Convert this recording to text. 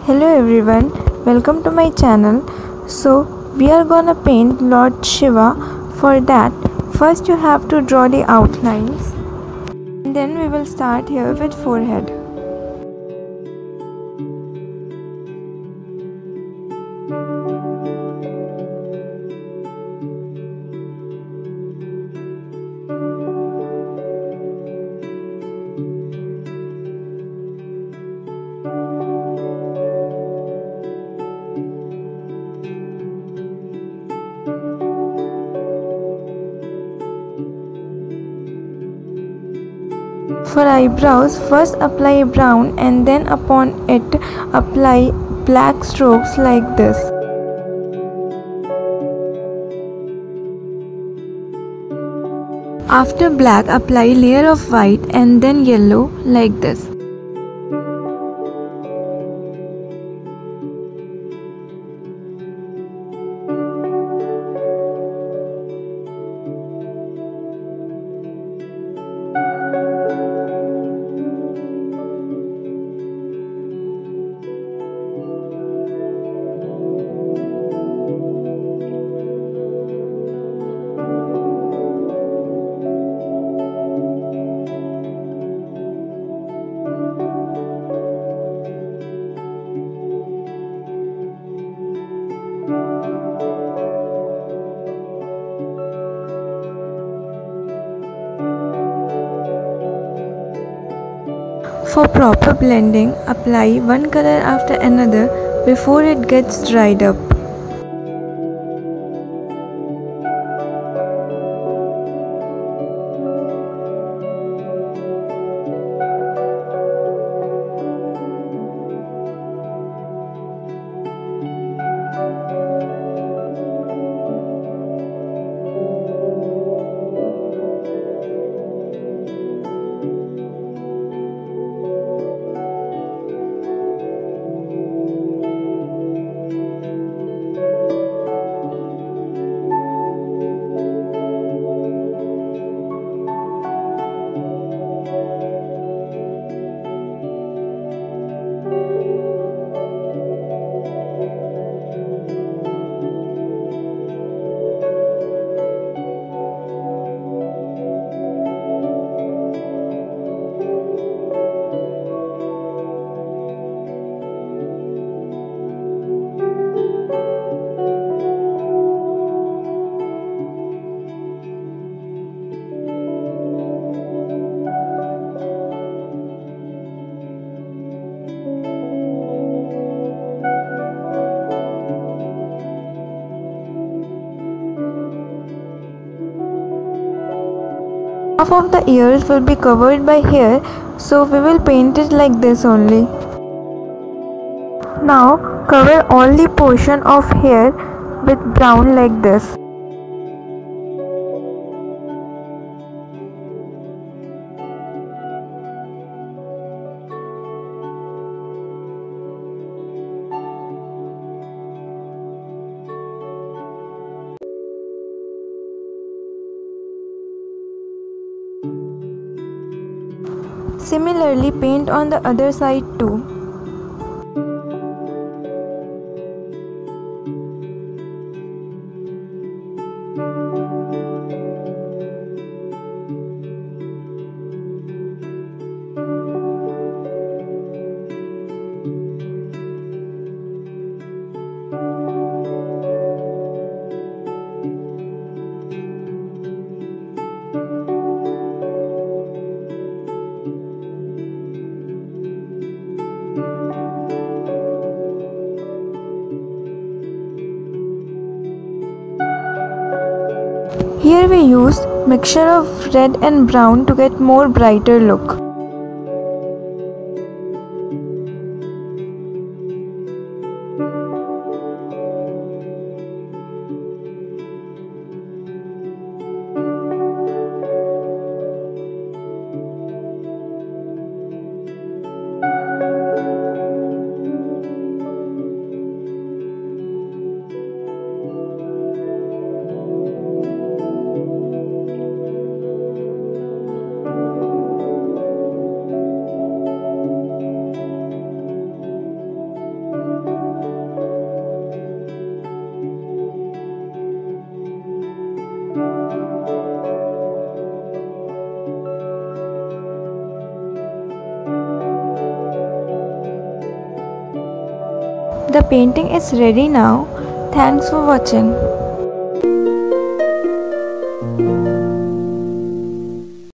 Hello everyone, welcome to my channel. So we are gonna paint Lord Shiva. For that, first you have to draw the outlines and then we will start here with forehead. For eyebrows, first apply brown and then upon it apply black strokes like this. After black, apply layer of white and then yellow like this. For proper blending, apply one color after another before it gets dried up. Half of the ears will be covered by hair, so we will paint it like this only. Now cover all the portion of hair with brown like this. Similarly, paint on the other side too. Here we used mixture of red and brown to get more brighter look. The painting is ready now. Thanks for watching.